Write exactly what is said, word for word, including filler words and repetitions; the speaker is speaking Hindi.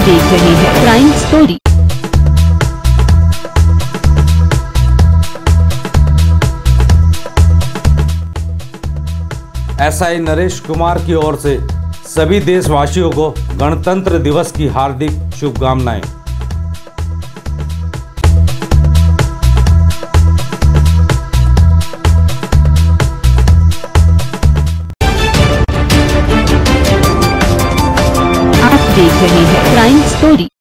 देख रहे हैं crime story. SI Naresh Kumar की ओर से सभी देशवासियों को गणतंत्र दिवस की हार्दिक शुभकामनाएं। आप देख रहे हैं क्राइम स्टोरी।